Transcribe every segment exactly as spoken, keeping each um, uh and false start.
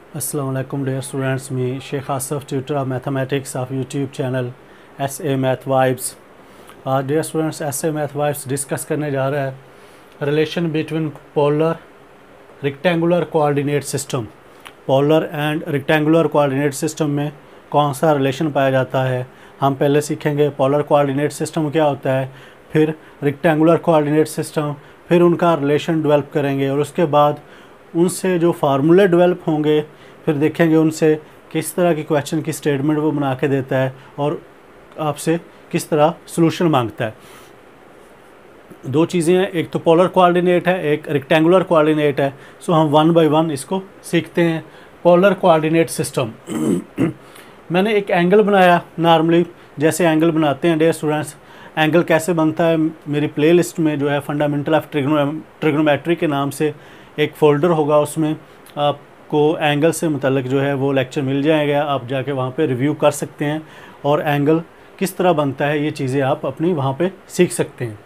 Assalamu alaikum dear students, me Sheikh Asif, tutor of mathematics of YouTube channel S A Math Vibes. आज dear students S A Math Vibes discuss करने जा रहा है relation between polar rectangular coordinate system. Polar and rectangular coordinate system में कौन सा relation पाया जाता है। हम पहले सीखेंगे पोलर कोऑर्डिनेट सिस्टम क्या होता है, फिर रेक्टेंगुलर कोऑर्डिनेट सिस्टम, फिर उनका रिलेशन डेवलप करेंगे और उसके बाद उनसे जो फार्मूले डेवलप होंगे फिर देखेंगे उनसे किस तरह की क्वेश्चन की स्टेटमेंट वो बना के देता है और आपसे किस तरह सॉल्यूशन मांगता है। दो चीज़ें हैं, एक तो पोलर कोऑर्डिनेट है, एक रेक्टेंगुलर कोऑर्डिनेट है। सो हम वन बाय वन इसको सीखते हैं। पोलर कोऑर्डिनेट सिस्टम मैंने एक एंगल बनाया, नॉर्मली जैसे एंगल बनाते हैं डियर स्टूडेंट्स। एंगल कैसे बनता है मेरी प्लेलिस्ट में जो है फंडामेंटल ऑफ ट्रिग्नोमेट्री के नाम से एक फ़ोल्डर होगा, उसमें आपको एंगल से मुतल्लिक जो है वो लेक्चर मिल जाएगा। आप जाके वहाँ पे रिव्यू कर सकते हैं और एंगल किस तरह बनता है ये चीज़ें आप अपनी वहाँ पे सीख सकते हैं।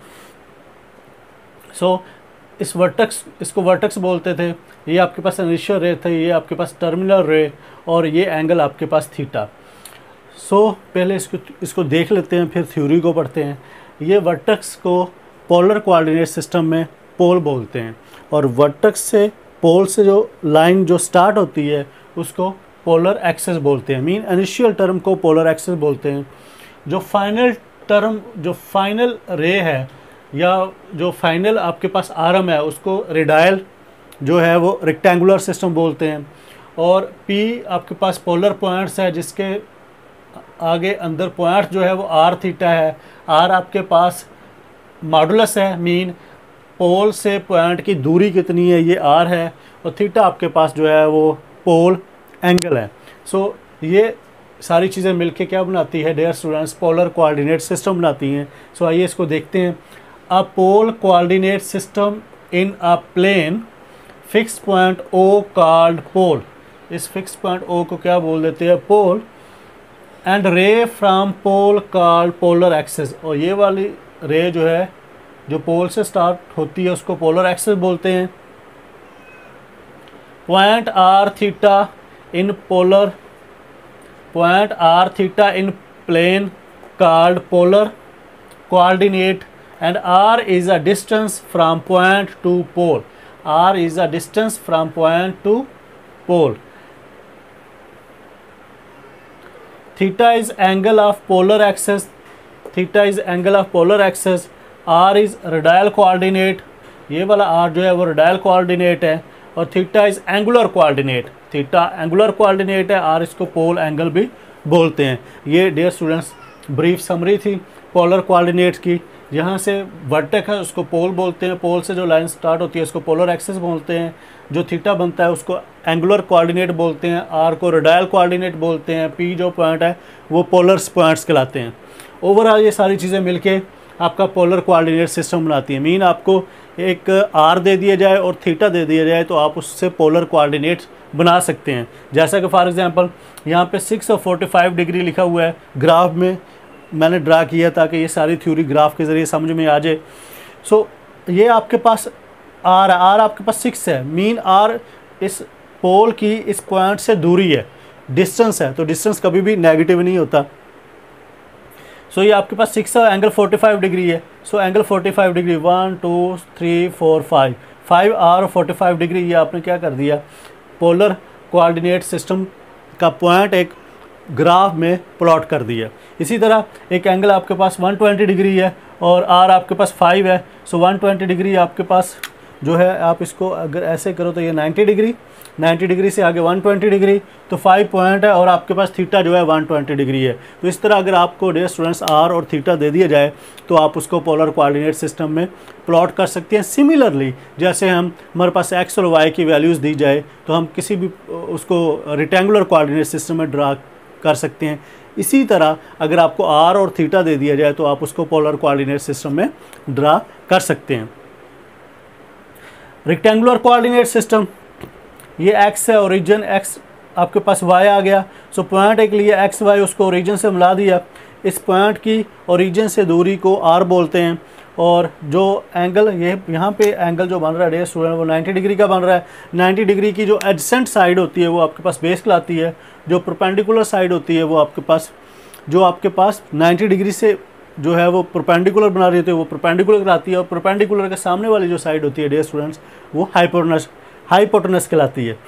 सो so, इस वर्टेक्स इसको वर्टेक्स बोलते थे। ये आपके पास इनिशियल रे थे, ये आपके पास टर्मिनल रे और ये एंगल आपके पास थीटा। सो so, पहले इसको इसको देख लेते हैं, फिर थ्योरी को पढ़ते हैं। ये वर्टेक्स को पोलर कोऑर्डिनेट सिस्टम में पोल बोलते हैं और वर्टेक्स से पोल से जो लाइन जो स्टार्ट होती है उसको पोलर एक्सिस बोलते हैं। मीन इनिशियल टर्म को पोलर एक्सिस बोलते हैं। जो फाइनल टर्म जो फाइनल रे है या जो फाइनल आपके पास आर्म है उसको रेडायल जो है वो रेक्टेंगुलर सिस्टम बोलते हैं। और पी आपके पास पोलर पॉइंट्स है जिसके आगे अंदर पॉइंट जो है वो आर थीटा है। आर आपके पास मॉडुलस है, मीन पोल से पॉइंट की दूरी कितनी है ये आर है, और थीटा आपके पास जो है वो पोल एंगल है। सो so, ये सारी चीज़ें मिलके क्या बनाती है dear students, polar coordinate system बनाती हैं। सो so, आइए इसको देखते हैं। A pole coordinate system in a plane fix point O called pole. इस फिक्स पॉइंट ओ को क्या बोल देते हैं, pole. And ray from pole called polar axis. और ये वाली रे जो है जो पोल से स्टार्ट होती है उसको पोलर एक्सिस बोलते हैं। Point R theta in polar point R theta in plane called polar coordinate and R is a distance from point to pole. R is a distance from point to pole. Theta is angle of polar axis. Theta is angle of polar axis. R is radial coordinate. ये वाला are जो है वो रेडायल coordinate है। और theta is angular coordinate. Theta angular coordinate है, आर इसको पोल एंगल भी बोलते हैं। ये डियर स्टूडेंट्स ब्रीफ समरी थी पोलर कोऑर्डिनेट की। यहाँ से वर्टेक्स है उसको पोल बोलते हैं, पोल से जो लाइन स्टार्ट होती है उसको पोलर एक्सिस बोलते हैं। जो थीटा बनता है उसको एंगुलर कोऑर्डिनेट बोलते हैं, आर को रेडायल कोऑर्डिनेट बोलते हैं, पी जो पॉइंट है वो पोलर पॉइंट्स कहलाते हैं। ओवरऑल ये सारी चीज़ें मिलके आपका पोलर कोऑर्डिनेट सिस्टम बनाती है। मीन आपको एक आर दे दिया जाए और थीटा दे दिया जाए तो आप उससे पोलर कोऑर्डिनेट बना सकते हैं। जैसा कि फॉर एग्जांपल यहाँ पे सिक्स और फोर्टी फाइव डिग्री लिखा हुआ है, ग्राफ में मैंने ड्रा किया ताकि ये सारी थ्योरी ग्राफ के ज़रिए समझ में आ जाए। सो so, ये आपके पास आर है, आर आपके पास सिक्स है। मीन आर इस पोल की इस पॉइंट से दूरी है, डिस्टेंस है, तो डिस्टेंस कभी भी नेगेटिव नहीं होता। सो so, ये आपके पास सिक्स है, एंगल फोर्टी फाइव डिग्री है। So angle forty five degree one two three four five five R forty five degree ये आपने क्या कर दिया, पोलर कोऑर्डिनेट सिस्टम का पॉइंट एक ग्राफ में प्लॉट कर दिया। इसी तरह एक एंगल आपके पास वन ट्वेंटी डिग्री है और आर आपके पास फाइव है। सो वन ट्वेंटी डिग्री आपके पास जो है, आप इसको अगर ऐसे करो तो ये नाइन्टी डिग्री, नाइन्टी डिग्री से आगे वन ट्वेंटी डिग्री, तो फाइव पॉइंट है और आपके पास थीटा जो है वन ट्वेंटी डिग्री है। तो इस तरह अगर आपको डियर स्टूडेंट्स आर और थीटा दे दिया जाए तो आप उसको पोलर कोऑर्डिनेट सिस्टम में प्लॉट कर सकते हैं। सिमिलरली जैसे हम हमारे पास एक्स और वाई की वैल्यूज़ दी जाए तो हम किसी भी उसको रेक्टेंगुलर कोऑर्डिनेट सिस्टम में ड्रा कर सकते हैं। इसी तरह अगर आपको आर और थीटा दे दिया जाए तो आप उसको पोलर कोऑर्डिनेट सिस्टम में ड्रा कर सकते हैं। रेक्टेंगुलर कोऑर्डिनेट सिस्टम, ये एक्स है, ओरिजिन एक्स आपके पास वाई आ गया। सो पॉइंट एक लिए एक्स वाई, उसको ओरिजिन से मिला दिया। इस पॉइंट की ओरिजिन से दूरी को आर बोलते हैं और जो एंगल ये यहाँ पे एंगल जो बन रहा है डियर स्टूडेंट वो नाइन्टी डिग्री का बन रहा है। नाइन्टी डिग्री की जो एडजेसेंट साइड होती है वो आपके पास बेस कहलाती है, जो परपेंडिकुलर साइड होती है वो आपके पास जो आपके पास नाइन्टी डिग्री से जो है वो परपेंडिकुलर बना रही होती है वो परपेंडिकुलर कहलाती है, और परपेंडिकुलर के सामने वाली जो साइड होती है डियर स्टूडेंट्स वो हाइपोटेनस हाइपोटेनस कहलाती है।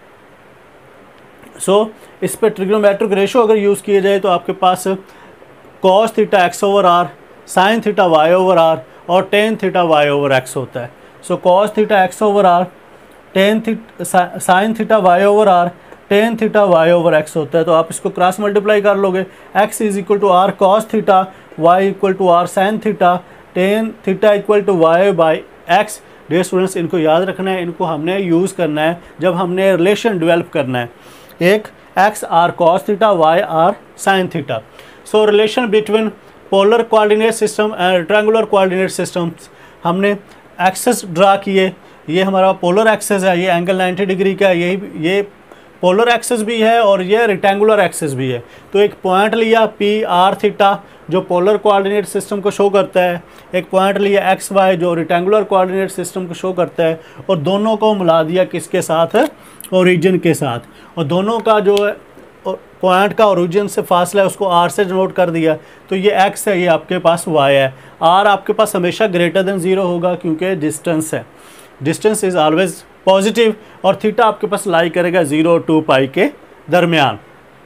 सो so, इस पर ट्रिग्नोमेट्रिक रेशो अगर यूज़ किया जाए तो आपके पास cos theta X over R, sine theta Y over R और tan theta Y over X होता है। So cos theta X over R, tan theta sine theta Y over R, tan theta Y over X होता है। तो आप इसको cross multiply कर लोगे, X is equal to R cos theta, Y equal to R sine theta, tan theta equal to Y by x. Dear students इनको याद रखना है, इनको हमने यूज़ करना है जब हमने रिलेशन डेवलप करना है। एक X R cos theta, Y R sine theta. So relation between polar coordinate system and rectangular coordinate systems, हमने एक्सेस ड्रा किए, ये हमारा पोलर एक्सेस है, ये एंगल नाइन्टी डिग्री का, यही ये पोलर एक्सेस भी है और ये रेक्टेंगुलर एक्सेस भी है। तो एक पॉइंट लिया पी आर थीटा जो पोलर कोऑर्डिनेट सिस्टम को शो करता है, एक पॉइंट लिया एक्स वाई जो रेक्टेंगुलर कोऑर्डिनेट सिस्टम को शो करता है, और दोनों को मिला दिया किसके साथ, ओरिजिन के साथ, और दोनों का जो पॉइंट का ओरिजिन से फासला है उसको आर से डिनोट कर दिया। तो ये एक्स है, ये आपके पास वाई है। आर आपके पास हमेशा ग्रेटर देन ज़ीरो होगा क्योंकि डिस्टेंस है, डिस्टेंस इज़ ऑलवेज पॉजिटिव, और थीटा आपके पास लाई करेगा ज़ीरो टू पाई के दरमियान।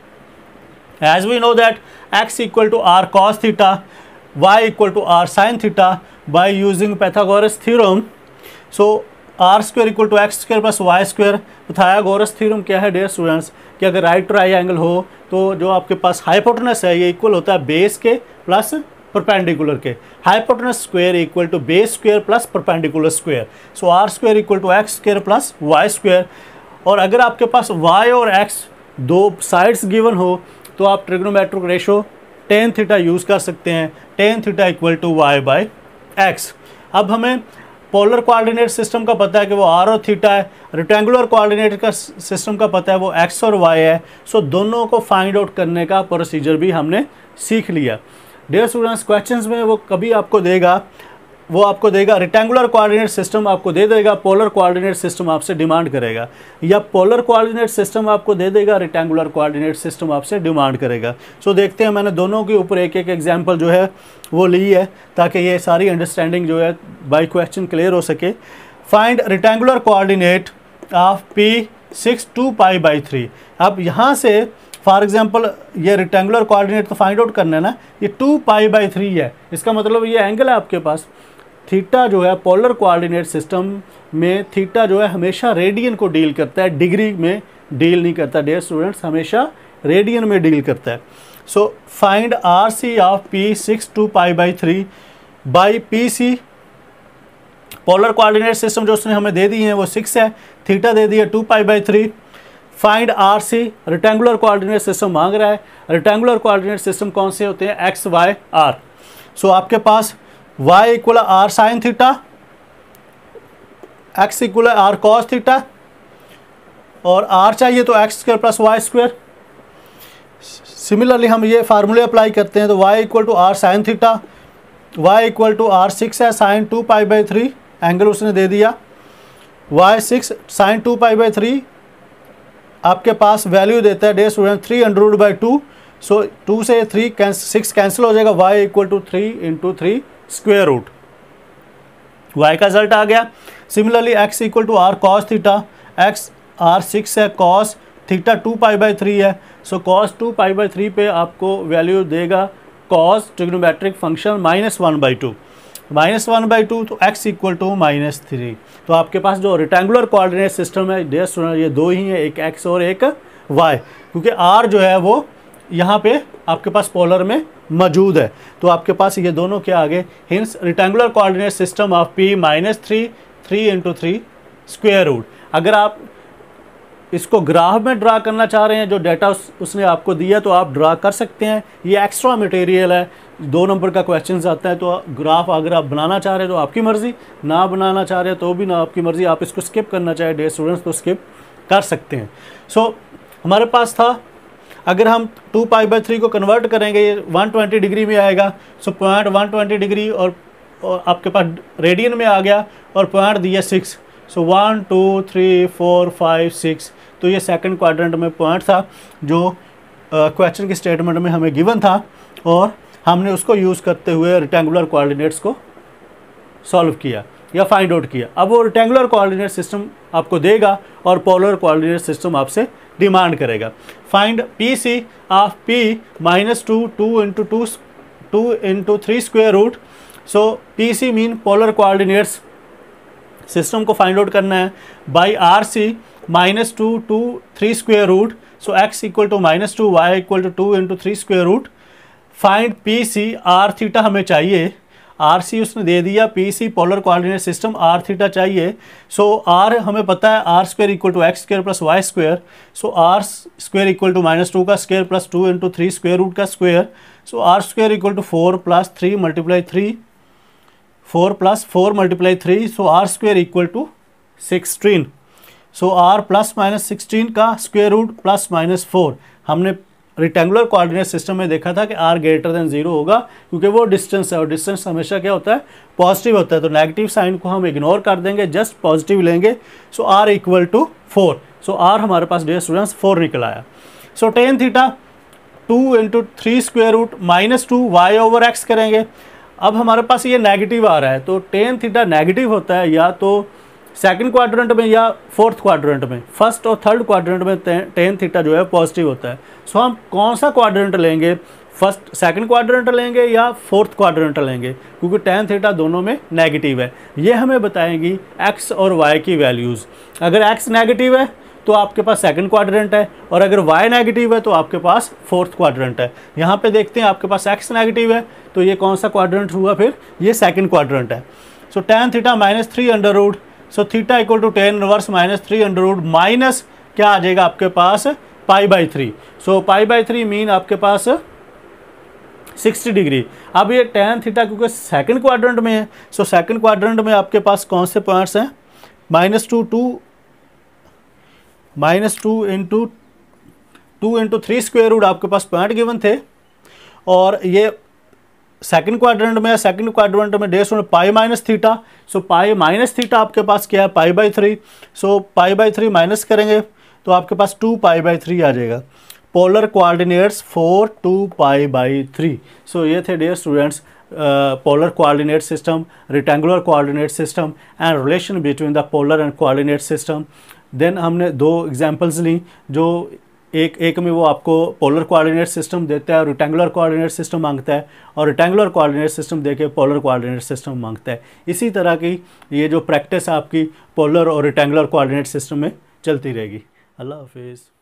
As we know that X equal to R cos theta, Y equal to R sine theta by using Pythagoras theorem. So R square equal to X square plus Y square. Pythagoras theorem क्या है dear students कि अगर right triangle हो तो जो आपके पास hypotenuse है ये इक्वल होता है बेस के प्लस परपेंडिकुलर के। Hypotenuse square equal to base square plus perpendicular square. So R square equal to X square plus Y square. और अगर आपके पास वाई और एक्स दो साइड्स गिवन हो तो आप trigonometric ratio tan theta use कर सकते हैं, tan theta equal to Y by X. अब हमें पोलर कोऑर्डिनेट सिस्टम का पता है कि वो आर और थीटा है, रेक्टेंगुलर कोऑर्डिनेट का सिस्टम का पता है वो एक्स और वाई है। सो दोनों को फाइंड आउट करने का प्रोसीजर भी हमने सीख लिया। डियर स्टूडेंट्स क्वेश्चंस में वो कभी आपको देगा वो आपको देगा रेक्टेंगुलर कोऑर्डिनेट सिस्टम आपको दे देगा, पोलर कोऑर्डिनेट सिस्टम आपसे डिमांड करेगा, या पोलर कोऑर्डिनेट सिस्टम आपको दे देगा, रेक्टेंगुलर कोऑर्डिनेट सिस्टम आपसे डिमांड करेगा। सो so, देखते हैं, मैंने दोनों के ऊपर एक एक एग्जांपल जो है वो ली है ताकि ये सारी अंडरस्टैंडिंग जो है बाय क्वेश्चन क्लियर हो सके। Find rectangular coordinate of P six two pi by three. अब यहाँ से फॉर एग्जांपल ये रेक्टेंगुलर कोऑर्डिनेट तो फाइंड आउट करना है ना, ये टू पाई बाई थ्री है, इसका मतलब ये एंगल है आपके पास। थीटा जो है पोलर कोऑर्डिनेट सिस्टम में थीटा जो है हमेशा रेडियन को डील करता है, डिग्री में डील नहीं करता डियर स्टूडेंट्स, हमेशा रेडियन में डील करता है। So find R C of P six two pi by three by P C. Polar coordinate system जो उसने हमें दे दी है वो सिक्स है, थीटा दे दिया two pi by three. Find R C, rectangular coordinate system मांग रहा है। रेक्टेंगुलर कोऑर्डिनेट सिस्टम कौन से होते हैं, एक्स वाई आर। सो आपके पास y equal R sine theta, x equal R cos theta, और r चाहिए तो X square plus Y square. Similarly हम ये फार्मूले अप्लाई करते हैं तो y equal to R sine theta, y equal to R six है sine two pi by three, angle उसने दे दिया, y six sine two pi by three आपके पास वैल्यू देता है dear student three under root by two. So two से three कैंस सिक्स कैंसिल हो जाएगा, y equal to three into three square root, y का रिजल्ट आ गया। Similarly x equal to R cos theta, x R six है, cos theta two pi by three है। So cos two pi by three पे आपको value देगा cos trigonometric function minus one by two, minus one by two तो x equal to minus three. तो आपके पास जो रेक्टेंगुलर कोऑर्डिनेट सिस्टम है डियर स्टूडेंट ये दो ही हैं, एक x और एक y, क्योंकि r जो है वो यहाँ पे आपके पास पोलर में मौजूद है। तो आपके पास ये दोनों क्या आ गए, hence rectangular coordinate system of p minus three three into three square root. अगर आप इसको ग्राफ में ड्रा करना चाह रहे हैं, जो डाटा उस, उसने आपको दिया तो आप ड्रा कर सकते हैं, ये एक्स्ट्रा मटेरियल है, दो नंबर का क्वेश्चन आता है। तो ग्राफ अगर आप बनाना चाह रहे हैं तो आपकी मर्ज़ी, ना बनाना चाह रहे हैं तो भी ना आपकी मर्ज़ी, आप इसको स्किप करना चाहे डियर स्टूडेंट्स तो स्किप कर सकते हैं। सो so, हमारे पास था, अगर हम टू पाई बाई थ्री को कन्वर्ट करेंगे ये वन ट्वेंटी डिग्री में आएगा। So point one twenty degree और और आपके पास रेडियन में आ गया और पॉइंट दिया six, so one two three four five six, तो ये सेकंड क्वाड्रेंट में पॉइंट था जो क्वेश्चन के स्टेटमेंट में हमें गिवन था और हमने उसको यूज़ करते हुए रेक्टेंगुलर कोऑर्डिनेट्स को सॉल्व किया या फाइंड आउट किया। अब वो रेक्टेंगुलर कोऑर्डिनेट सिस्टम आपको देगा और पोलर कोऑर्डिनेट सिस्टम आपसे डिमांड करेगा। Find P C of P minus two two into two two into three square root. So P C mean polar coordinates system को find out करना है by R C minus two two three square root. So X equal to minus two, Y equal to two into three square root. Find P C, R theta हमें चाहिए, R C उसने दे दिया, P C polar coordinate system, R theta चाहिए। So R हमें पता है R square equal to X square plus Y square. So R square equal to minus two का square plus two into three square root का square. So R square equal to four plus three multiply three, four plus four multiply three, so R square equal to sixteen. So R plus minus sixteen का square root plus minus four. हमने rectangular coordinate system में देखा था कि r greater than zero होगा क्योंकि वो distance है और डिस्टेंस हमेशा क्या होता है, पॉजिटिव होता है। तो नेगेटिव साइन को हम इग्नोर कर देंगे, जस्ट पॉजिटिव लेंगे। So r equal to four. So r हमारे पास डियर स्टूडेंट्स फोर निकल आया। So tan theta two into three square root minus two Y over X करेंगे। अब हमारे पास ये नेगेटिव आ रहा है तो टेन थीटा नेगेटिव होता है या तो सेकंड क्वाड्रेंट में या फोर्थ क्वाड्रेंट में। फर्स्ट और थर्ड क्वाड्रेंट में टेन थीटा जो है पॉजिटिव होता है। सो हम कौन सा क्वाड्रेंट लेंगे, फर्स्ट सेकंड क्वाड्रेंट लेंगे या फोर्थ क्वाड्रेंट लेंगे, क्योंकि टेन थीटा दोनों में नेगेटिव है। ये हमें बताएंगी एक्स और वाई की वैल्यूज़। अगर एक्स नेगेटिव है तो आपके पास सेकंड क्वाड्रेंट है और अगर वाई नेगेटिव है तो आपके पास फोर्थ क्वाड्रेंट है। यहाँ पे देखते हैं आपके पास एक्स नेगेटिव है तो ये कौन सा क्वाड्रेंट हुआ, फिर ये सेकंड क्वाड्रेंट है। So tan theta minus three under root, so theta equal to tan inverse minus three under root minus क्या आ जाएगा आपके पास pi by three. So pi by three mean आपके पास सिक्सटी डिग्री। अब ये टेन थीटा क्योंकि सेकंड क्वाड्रेंट में है, सो सेकंड क्वाड्रेंट में आपके पास कौन से पॉइंट्स हैं, minus two two minus two into two into three square root आपके पास पॉइंट गिवन थे और ये सेकंड क्वाड्रेंट में, सेकंड क्वाड्रेंट में डेस में pi minus theta. So pi minus theta आपके पास क्या है, pi by three. So pi by three minus करेंगे तो आपके पास टू पाई बाई थ्री आ जाएगा। Polar coordinates four two pi by three. So ये थे dear students polar coordinate system, rectangular coordinate system and relation between the polar and coordinate system. Then हमने दो एग्जांपल्स ली, जो एक एक में वो आपको पोलर कोऑर्डिनेट सिस्टम देता है, रेक्टेंगुलर कोऑर्डिनेट सिस्टम मांगता है और रेक्टेंगुलर कोऑर्डिनेट सिस्टम देके पोलर कोऑर्डिनेट सिस्टम मांगता है। इसी तरह की ये जो प्रैक्टिस आपकी पोलर और रेक्टेंगुलर कोऑर्डिनेट सिस्टम में चलती रहेगी। अल्लाह हाफिज़।